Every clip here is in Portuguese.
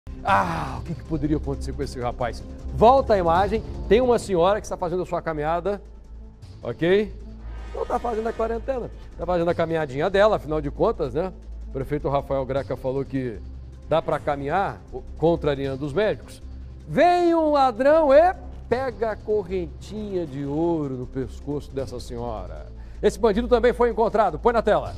O que poderia acontecer com esse rapaz? Volta a imagem, tem uma senhora que está fazendo a sua caminhada, ok? Não está fazendo a quarentena, está fazendo a caminhadinha dela, afinal de contas, né? O prefeito Rafael Greca falou que dá para caminhar, contrariando os médicos. Vem um ladrão e pega a correntinha de ouro no pescoço dessa senhora. Esse bandido também foi encontrado. Põe na tela.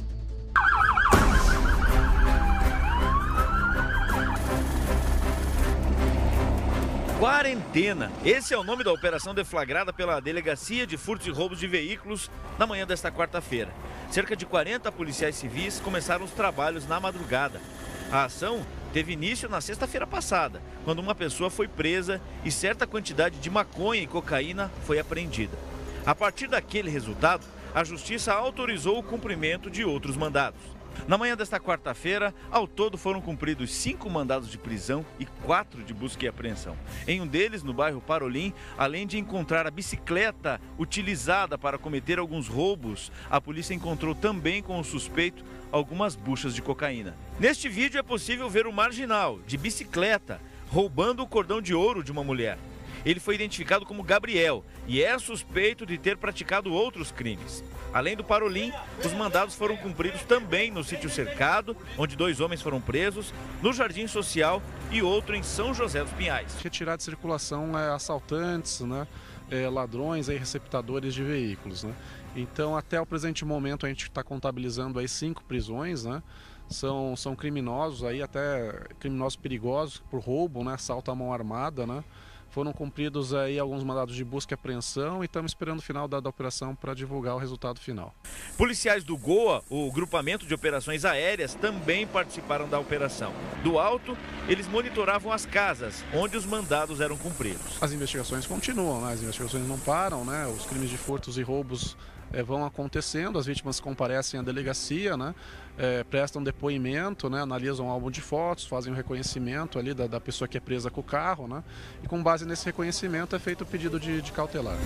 Quarentena. Esse é o nome da operação deflagrada pela Delegacia de Furtos e Roubos de Veículos na manhã desta quarta-feira. Cerca de 40 policiais civis começaram os trabalhos na madrugada. A ação teve início na sexta-feira passada, quando uma pessoa foi presa e certa quantidade de maconha e cocaína foi apreendida. A partir daquele resultado, a Justiça autorizou o cumprimento de outros mandados. Na manhã desta quarta-feira, ao todo foram cumpridos 5 mandados de prisão e 4 de busca e apreensão. Em um deles, no bairro Parolim, além de encontrar a bicicleta utilizada para cometer alguns roubos, a polícia encontrou também com o suspeito algumas buchas de cocaína. Neste vídeo é possível ver o marginal, de bicicleta, roubando o cordão de ouro de uma mulher. Ele foi identificado como Gabriel e é suspeito de ter praticado outros crimes. Além do Parolim, os mandados foram cumpridos também no sítio cercado, onde 2 homens foram presos, no Jardim Social e outro em São José dos Pinhais. Retirar de circulação assaltantes, né, ladrões e receptadores de veículos, né? Então, até o presente momento, a gente está contabilizando aí 5 prisões, né? São criminosos, aí, até criminosos perigosos por roubo, né, assalto à mão armada, né? Foram cumpridos aí alguns mandados de busca e apreensão e estamos esperando o final da operação para divulgar o resultado final. Policiais do GOA, o Grupamento de Operações Aéreas, também participaram da operação. Do alto, eles monitoravam as casas onde os mandados eram cumpridos. As investigações continuam, né? As investigações não param, né? Os crimes de furtos e roubos vão acontecendo, as vítimas comparecem à delegacia, né? Prestam depoimento, né? Analisam um álbum de fotos, fazem o reconhecimento ali da pessoa que é presa com o carro, né? E com base nesse reconhecimento é feito o pedido de cautelar.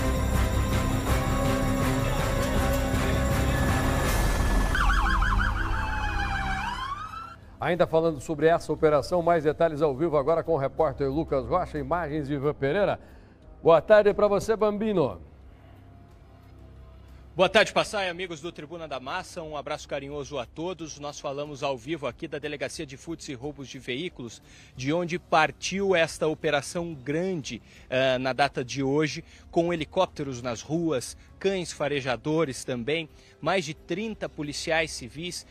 Ainda falando sobre essa operação, mais detalhes ao vivo agora com o repórter Lucas Rocha, imagens de Ivan Pereira. Boa tarde para você, Bambino. Boa tarde, Passai, amigos do Tribuna da Massa, um abraço carinhoso a todos. Nós falamos ao vivo aqui da Delegacia de Furtos e Roubos de Veículos, de onde partiu esta operação grande na data de hoje, com helicópteros nas ruas, cães farejadores também, mais de 30 policiais civis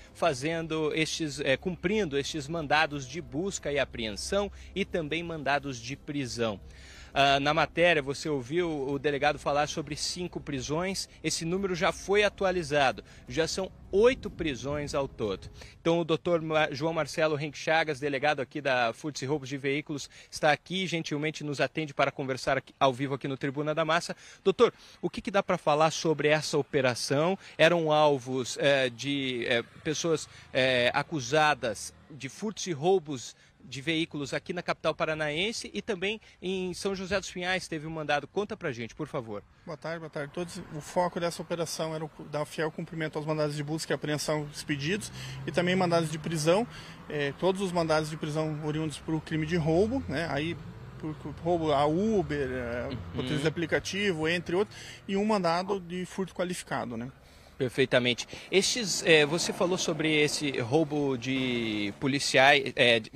cumprindo estes mandados de busca e apreensão e também mandados de prisão. Na matéria, você ouviu o delegado falar sobre 5 prisões, esse número já foi atualizado, já são 8 prisões ao todo. Então o doutor João Marcelo Henrique Chagas, delegado aqui da Furtos e Roubos de Veículos, está aqui, gentilmente nos atende para conversar aqui, ao vivo aqui no Tribuna da Massa. Doutor, o que dá para falar sobre essa operação? Eram alvos de pessoas acusadas de furtos e roubos de veículos aqui na capital paranaense e também em São José dos Pinhais teve um mandado. Conta pra gente, por favor. Boa tarde a todos. O foco dessa operação era dar fiel cumprimento aos mandados de busca e apreensão expedidos e também mandados de prisão. Todos os mandados de prisão oriundos por crime de roubo, né? Aí por roubo a Uber, motorista de aplicativo, entre outros, e um mandado de furto qualificado, né? Perfeitamente. Você falou sobre esse roubo de policiais,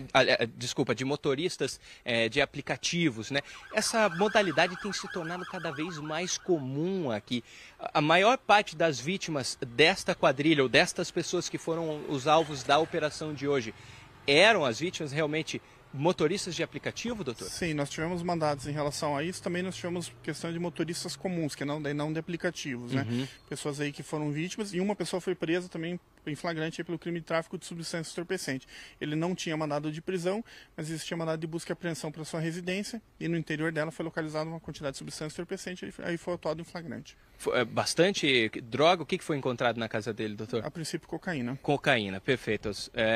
de motoristas de aplicativos, né? Essa modalidade tem se tornado cada vez mais comum aqui. A maior parte das vítimas desta quadrilha ou destas pessoas que foram os alvos da operação de hoje eram as vítimas realmente motoristas de aplicativo, doutor? Sim, nós tivemos mandados em relação a isso. Também nós tivemos questão de motoristas comuns, que não de aplicativos, né? Pessoas aí que foram vítimas e uma pessoa foi presa também em flagrante pelo crime de tráfico de substância entorpecente. Ele não tinha mandado de prisão, mas existia mandado de busca e apreensão para sua residência e no interior dela foi localizada uma quantidade de substância entorpecente, aí foi autuado em flagrante. Bastante droga? O que foi encontrado na casa dele, doutor? A princípio, cocaína. Cocaína, perfeito.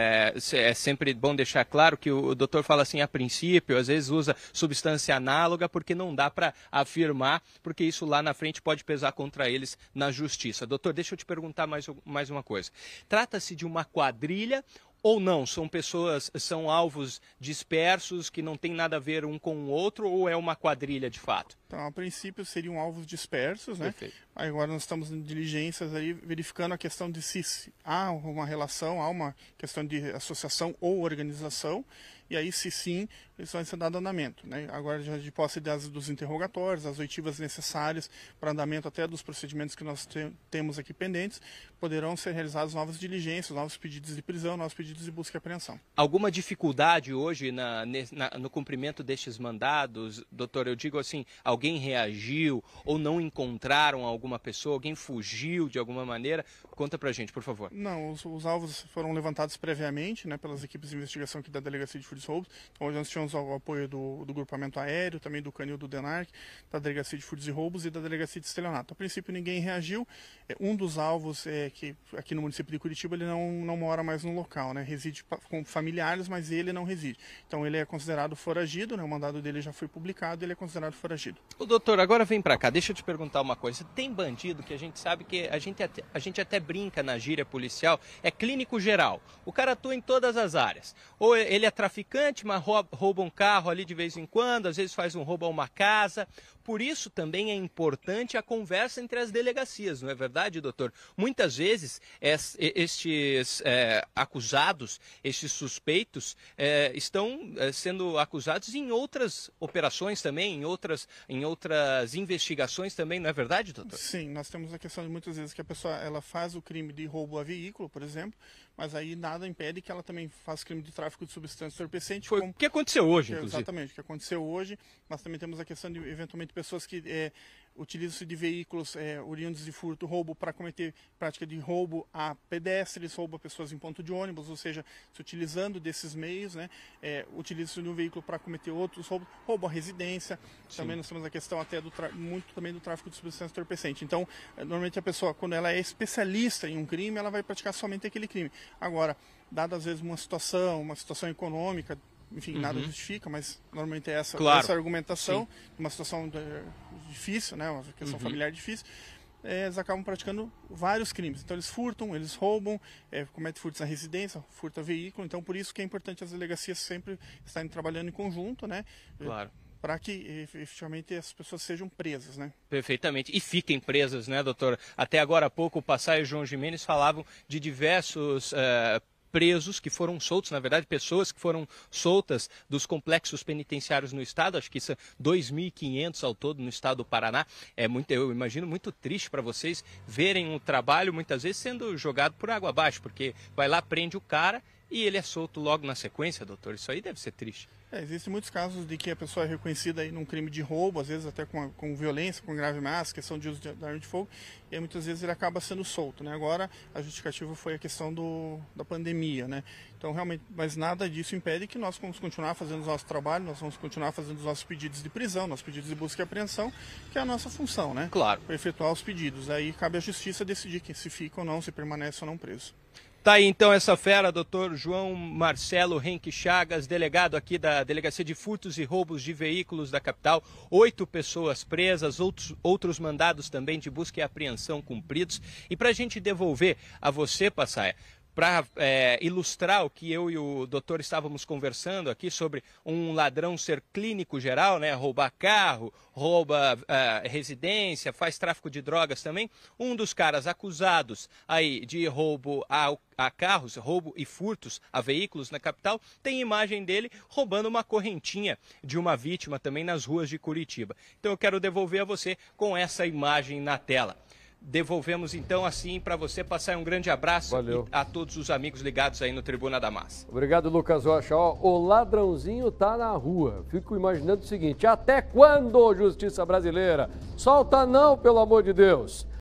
É sempre bom deixar claro que o doutor fala assim, a princípio, às vezes usa substância análoga porque não dá para afirmar, porque isso lá na frente pode pesar contra eles na justiça. Doutor, deixa eu te perguntar mais uma coisa. Trata-se de uma quadrilha Ou não? São pessoas, são alvos dispersos que não tem nada a ver um com o outro, ou é uma quadrilha de fato? Então, a princípio seriam alvos dispersos, né? Perfeito. Agora nós estamos em diligências aí verificando a questão de se há uma relação, há uma questão de associação ou organização, e aí se sim, eles vão ser dado andamento, né? Agora já de posse dos interrogatórios, as oitivas necessárias para andamento até dos procedimentos que nós temos aqui pendentes, poderão ser realizadas novas diligências, novos pedidos de prisão, novos pedidos de busca e apreensão. Alguma dificuldade hoje no cumprimento destes mandados, doutor? Eu digo assim, alguém reagiu ou não encontraram alguma pessoa, alguém fugiu de alguma maneira? Conta pra gente, por favor. Não, os alvos foram levantados previamente, né, pelas equipes de investigação aqui da Delegacia de Furtos e Roubos. Então, hoje nós tivemos o apoio do grupamento aéreo, também do Canil do DENARC, da Delegacia de Furtos e Roubos e da Delegacia de Estelionato. A princípio ninguém reagiu. Um dos alvos que aqui no município de Curitiba ele não mora mais no local, né, reside com familiares, mas ele não reside. Então ele é considerado foragido, né, o mandado dele já foi publicado, ele é considerado foragido. O doutor, agora vem pra cá, deixa eu te perguntar uma coisa. Tem bandido que a gente sabe que a gente até brinca na gíria policial, é clínico geral. O cara atua em todas as áreas. Ou ele é traficante, mas rouba um carro ali de vez em quando, às vezes faz um roubo a uma casa. Por isso também é importante a conversa entre as delegacias, não é verdade, doutor? Muitas vezes estes acusados, estes suspeitos, estão sendo acusados em outras operações também, em outras investigações também, não é verdade, doutor? Sim, nós temos a questão de muitas vezes que a pessoa ela faz o crime de roubo a veículo, por exemplo, mas aí nada impede que ela também faça crime de tráfico de substância entorpecente. Foi o que aconteceu hoje, inclusive. Exatamente, o que aconteceu hoje. Nós também temos a questão de, eventualmente, pessoas que utilizam-se de veículos oriundos de furto, roubo, para cometer prática de roubo a pedestres, roubo a pessoas em ponto de ônibus, ou seja, se utilizando desses meios, né, utiliza-se de um veículo para cometer outros roubos, roubo à residência. Sim. Também nós temos a questão até muito também do tráfico de substância entorpecente. Então, normalmente a pessoa, quando ela é especialista em um crime, ela vai praticar somente aquele crime. Agora, dada às vezes uma situação econômica, enfim, nada justifica, mas normalmente é essa a argumentação, sim, uma situação difícil, né, uma questão familiar difícil, eles acabam praticando vários crimes. Então eles furtam, eles roubam, cometem furtos na residência, furtam veículo. Então por isso que é importante as delegacias sempre estarem trabalhando em conjunto, né? Claro. Para que efetivamente as pessoas sejam presas, né? Perfeitamente. E fiquem presas, né, doutor? Até agora há pouco o Passai e o João Gimenez falavam de diversos presos que foram soltos, na verdade, pessoas que foram soltas dos complexos penitenciários no estado, acho que são 2.500 ao todo no estado do Paraná. Eu imagino muito triste para vocês verem um trabalho muitas vezes sendo jogado por água abaixo, porque vai lá, prende o cara e ele é solto logo na sequência, doutor. Isso aí deve ser triste. Existem muitos casos de que a pessoa é reconhecida aí num crime de roubo, às vezes até com violência, com grave ameaça, questão de uso de arma de fogo, e aí, muitas vezes ele acaba sendo solto, né? Agora a justificativa foi a questão da pandemia, né? Então realmente, mas nada disso impede que nós vamos continuar fazendo o nosso trabalho, nós vamos continuar fazendo os nossos pedidos de prisão, nossos pedidos de busca e apreensão, que é a nossa função, né? Claro. Para efetuar os pedidos. Aí cabe à justiça decidir quem se fica ou não, se permanece ou não preso. Tá aí então essa fera, doutor João Marcelo Henke Chagas, delegado aqui da Delegacia de Furtos e Roubos de Veículos da capital. 8 pessoas presas, outros mandados também de busca e apreensão cumpridos. E para a gente devolver a você, Passaia, para ilustrar o que eu e o doutor estávamos conversando aqui sobre um ladrão ser clínico geral, né? Roubar carro, rouba residência, faz tráfico de drogas também. Um dos caras acusados aí de roubo a carros, roubo e furtos a veículos na capital, tem imagem dele roubando uma correntinha de uma vítima também nas ruas de Curitiba. Então eu quero devolver a você com essa imagem na tela. Devolvemos então assim para você passar um grande abraço a todos os amigos ligados aí no Tribuna da Massa. Obrigado, Lucas Rocha. O ladrãozinho tá na rua. Fico imaginando o seguinte: até quando, justiça brasileira? Solta não, pelo amor de Deus.